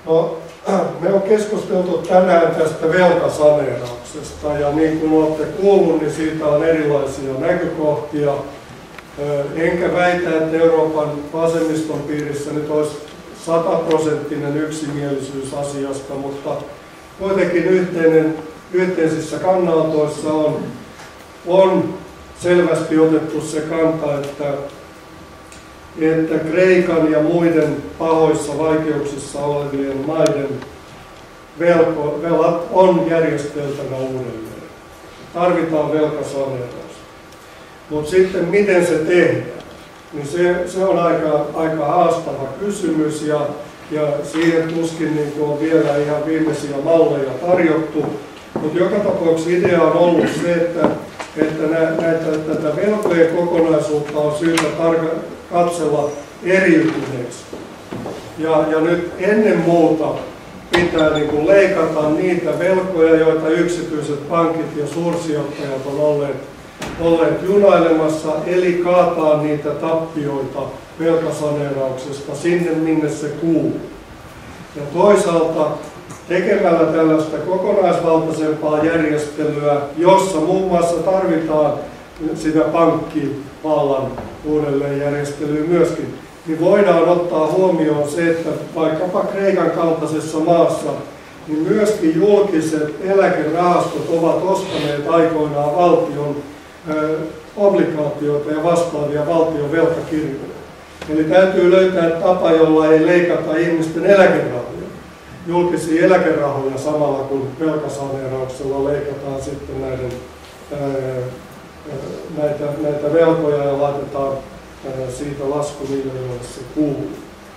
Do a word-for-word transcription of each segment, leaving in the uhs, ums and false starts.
No, me on keskusteltu tänään tästä velkasaneerauksesta ja niin kuin olette kuullut, niin siitä on erilaisia näkökohtia. Enkä väitä, että Euroopan vasemmiston piirissä nyt olisi sataprosenttinen yksimielisyys asiasta, mutta kuitenkin yhteinen, yhteisissä kannanotoissa on, on selvästi otettu se kanta, että, että Kreikan ja muiden pahoissa vaikeuksissa olevien maiden velko, velat on järjesteltävä uudelleen. Tarvitaan velkasaneeraus. Mutta sitten miten se tehdään, niin se, se on aika, aika haastava kysymys ja, ja siihen tuskin niin on vielä ihan viimeisiä malleja tarjottu. Mutta joka tapauksessa idea on ollut se, että, että näitä, tätä velkojen kokonaisuutta on syytä tarka, katsella eriytyneeksi. Ja, ja nyt ennen muuta pitää niin kuin leikata niitä velkoja, joita yksityiset pankit ja suursijoittajat on olleet, olleet junailemassa, eli kaataa niitä tappioita velkasaneerauksesta sinne, minne se kuuluu. Ja toisaalta tekemällä tällaista kokonaisvaltaisempaa järjestelyä, jossa muun muassa tarvitaan sitä pankkivallan uudelleenjärjestelyä myöskin, niin voidaan ottaa huomioon se, että vaikkapa Kreikan kaltaisessa maassa, niin myöskin julkiset eläkerahastot ovat ostaneet aikoinaan valtion ö, obligaatioita ja vastaavia valtion velkakirjoja. Eli täytyy löytää tapa, jolla ei leikata ihmisten eläkerahoja, julkisia eläkerahoja samalla kun velkasaneerauksella leikataan sitten näiden, ö, näitä, näitä velkoja ja laitetaan siitä lasku niille, joille se kuuluu.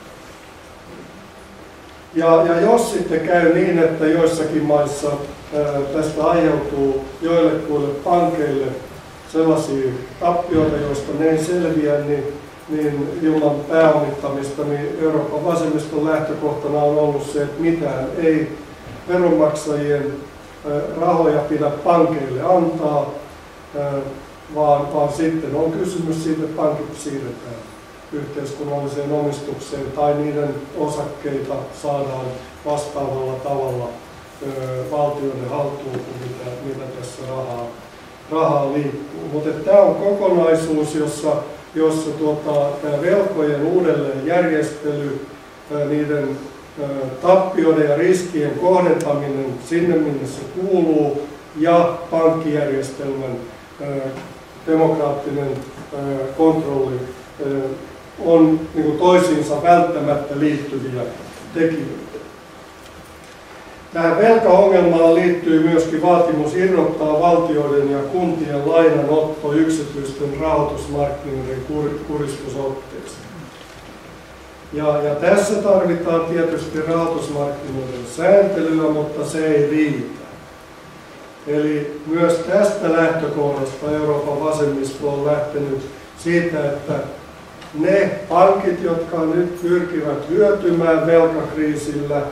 Ja, ja jos sitten käy niin, että joissakin maissa ää, tästä aiheutuu joillekuille pankeille sellaisia tappioita, joista ne ei selviä, niin, niin ilman pääomittamista, niin Euroopan vasemmiston lähtökohtana on ollut se, että mitään ei veronmaksajien ää, rahoja pidä pankeille antaa, ää, Vaan, vaan sitten on kysymys siitä, että pankit siirretään yhteiskunnalliseen omistukseen tai niiden osakkeita saadaan vastaavalla tavalla ö, valtioiden haltuun kuin mitä, mitä tässä rahaa, rahaa liikkuu. Mutta tämä on kokonaisuus, jossa, jossa tuota, tämä velkojen uudelleenjärjestely, ää, niiden ää, tappioiden ja riskien kohdentaminen sinne, minne se kuuluu, ja pankkijärjestelmän ää, demokraattinen kontrolli on niin kuin toisiinsa välttämättä liittyviä tekijöitä. Tähän velkaongelmaan liittyy myöskin vaatimus irrottaa valtioiden ja kuntien lainanotto yksityisten rahoitusmarkkinoiden kur, kuristusotteesta. Ja, ja tässä tarvitaan tietysti rahoitusmarkkinoiden sääntelyä, mutta se ei riitä. Eli myös tästä lähtökohdasta Euroopan vasemmisto on lähtenyt siitä, että ne pankit, jotka nyt pyrkivät hyötymään velkakriisillä,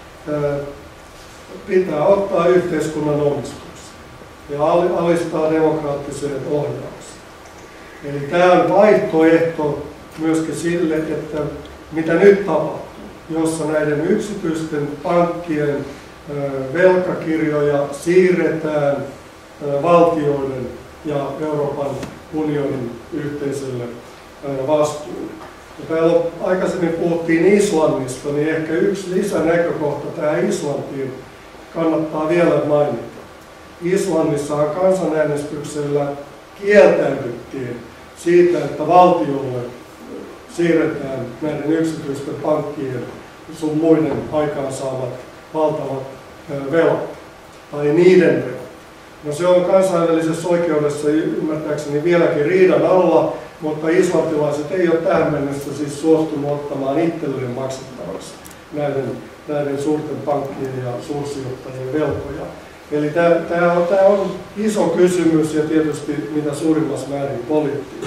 pitää ottaa yhteiskunnan omistukseen ja alistaa demokraattiseen ohjaukseen. Eli tämä on vaihtoehto myöskin sille, että mitä nyt tapahtuu, jossa näiden yksityisten pankkien velkakirjoja siirretään valtioiden ja Euroopan unionin yhteiselle vastuulle. Ja täällä aikaisemmin puhuttiin Islannista, niin ehkä yksi lisänäkökohta tähän Islantiin kannattaa vielä mainita. Islannissahan kansanäänestyksellä kieltäydyttiin siitä, että valtiolle siirretään näiden yksityisten pankkien sun muiden aikaansaamat valtavat velat, tai niiden velat. No se on kansainvälisessä oikeudessa ymmärtääkseni vieläkin riidan alla, mutta islantilaiset ei ole tähän mennessä siis suostunut ottamaan itselleen maksettavaksi näiden, näiden suurten pankkien ja suursijoittajien velkoja. Eli tämä on, on iso kysymys ja tietysti mitä suurimmassa määrin poliittinen.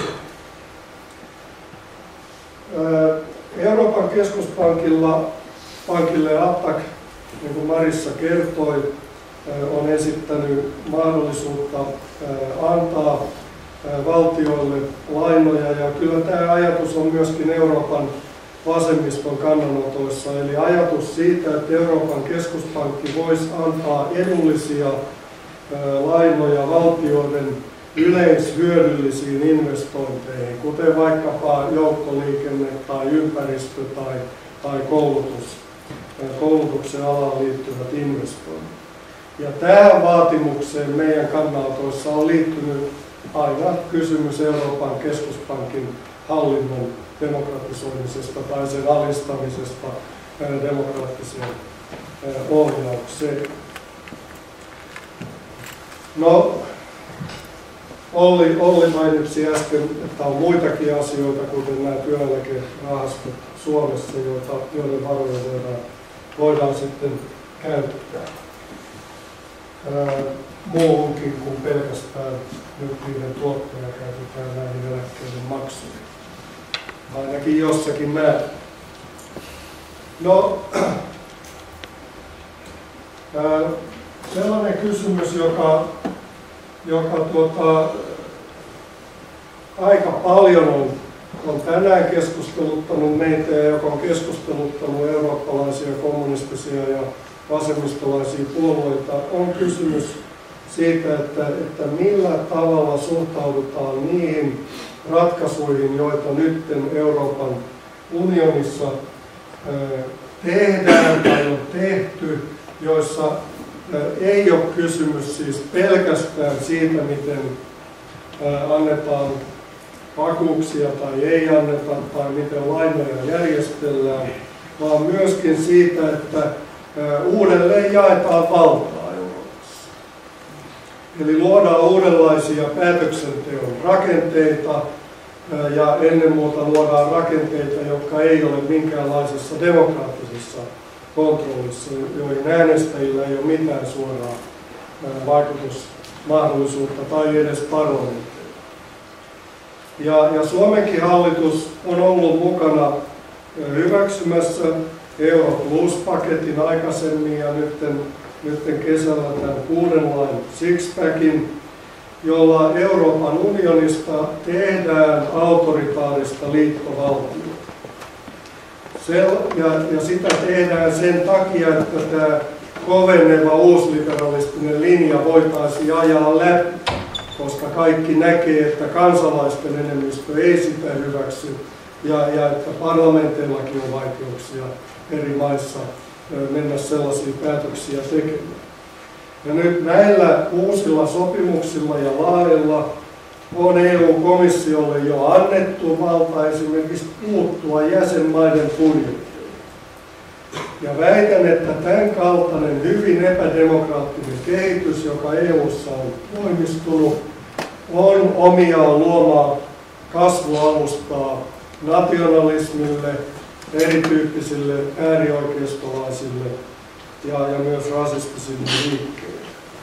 Euroopan keskuspankilla pankille A T A C, niin kuin Marissa kertoi, on esittänyt mahdollisuutta antaa valtioille lainoja, ja kyllä tämä ajatus on myöskin Euroopan vasemmiston kannanotoissa. Eli ajatus siitä, että Euroopan keskuspankki voisi antaa edullisia lainoja valtioiden yleishyödyllisiin investointeihin, kuten vaikkapa joukkoliikenne tai ympäristö tai, tai koulutus, koulutuksen alaan liittyvät investoinnit. Ja tähän vaatimukseen meidän kannanotoissa on liittynyt aina kysymys Euroopan keskuspankin hallinnon demokratisoimisesta tai sen alistamisesta demokraattiseen ohjaukseen. No, Olli, Olli mainitsi äsken, että on muitakin asioita, kuten nämä työeläkerahastot Suomessa, joita, joiden varoja voidaan, voidaan sitten käyttää ää, muuhunkin kuin pelkästään nyt niiden tuottoja käytetään näihin eläkkeiden maksuihin. Ainakin jossakin määrin. No, ää, sellainen kysymys, joka, joka tuota, aika paljon on, on tänään keskusteluttanut meitä ja joka on keskusteluttanut eurooppalaisia, kommunistisia ja vasemmistolaisia puolueita, on kysymys siitä, että, että millä tavalla suhtaudutaan niihin ratkaisuihin, joita nyt Euroopan unionissa tehdään tai on tehty, joissa ei ole kysymys siis pelkästään siitä, miten annetaan vakuuksia tai ei anneta tai miten lainoja järjestellään, vaan myöskin siitä, että uudelleen jaetaan valtaa Euroopassa. Eli luodaan uudenlaisia päätöksenteon rakenteita ja ennen muuta luodaan rakenteita, jotka ei ole minkäänlaisessa demokraattisessa kontrollissa, joihin äänestäjillä ei ole mitään suoraa vaikutusmahdollisuutta tai edes parlamentteja. Ja, ja Suomenkin hallitus on ollut mukana hyväksymässä Euro Plus-paketin aikaisemmin ja nytten, nytten kesällä tämän kuuden lain six-packin, jolla Euroopan unionista tehdään autoritaarista liittovaltiota. Ja, ja sitä tehdään sen takia, että tämä koveneva uusliberalistinen linja voitaisiin ajaa läpi, koska kaikki näkee, että kansalaisten enemmistö ei sitä hyväksy ja, ja että parlamenteillakin on vaikeuksia eri maissa mennä sellaisia päätöksiä tekemään. Ja nyt näillä uusilla sopimuksilla ja laeilla on E U-komissiolle jo annettu valta esimerkiksi puuttua jäsenmaiden budjettiin. Ja väitän, että tämän kaltainen hyvin epädemokraattinen kehitys, joka E U:ssa on voimistunut, on omiaan luomaan kasvualustaa nationalismille, erityyppisille äärioikeistolaisille ja, ja myös rasistisille liikkeille.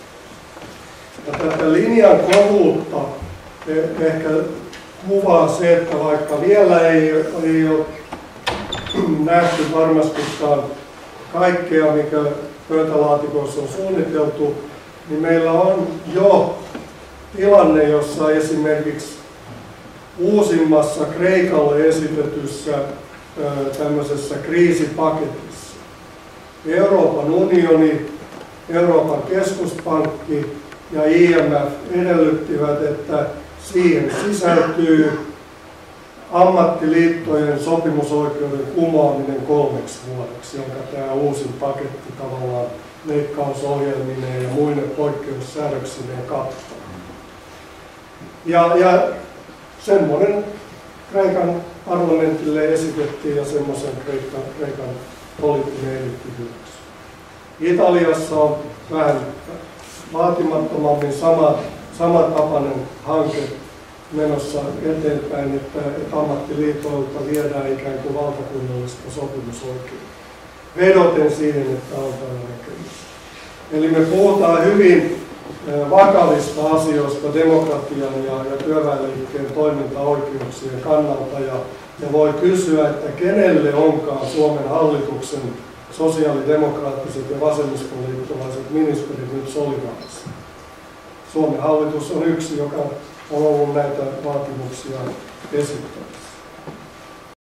Ja tätä linjan kovuutta ehkä kuvaa se, että vaikka vielä ei, ei ole nähty varmastikaan kaikkea, mikä pöytälaatikossa on suunniteltu, niin meillä on jo tilanne, jossa esimerkiksi uusimmassa Kreikalle esitetyssä tämmöisessä kriisipaketissa Euroopan unioni, Euroopan keskuspankki ja I M F edellyttivät, että siihen sisältyy ammattiliittojen sopimusoikeuden kumoaminen kolmeksi vuodeksi, jonka tämä uusin paketti tavallaan leikkausohjelmineen ja muine poikkeussäädöksineen kattaa. Ja, ja semmoinen Kreikan parlamentille esitettiin ja semmoisen Kreikan, Kreikan poliittinen eliitti hyväksyi. Italiassa on vähän vaatimattomammin sama, samantapainen hanke menossa eteenpäin, että, että ammattiliitoilta viedään ikään kuin valtakunnallista sopimusoikeutta. Vedoten siihen, että on tällainen näkemys. Eli me puhutaan hyvin vakavista asioista demokratian ja, ja työväenliikkeen toimintaoikeuksien kannalta. Ja, ja voi kysyä, että kenelle onkaan Suomen hallituksen sosiaalidemokraattiset ja vasemmistoliittolaiset ministerit nyt solidaarisia. Suomen hallitus on yksi, joka on ollut näitä vaatimuksia esittämässä.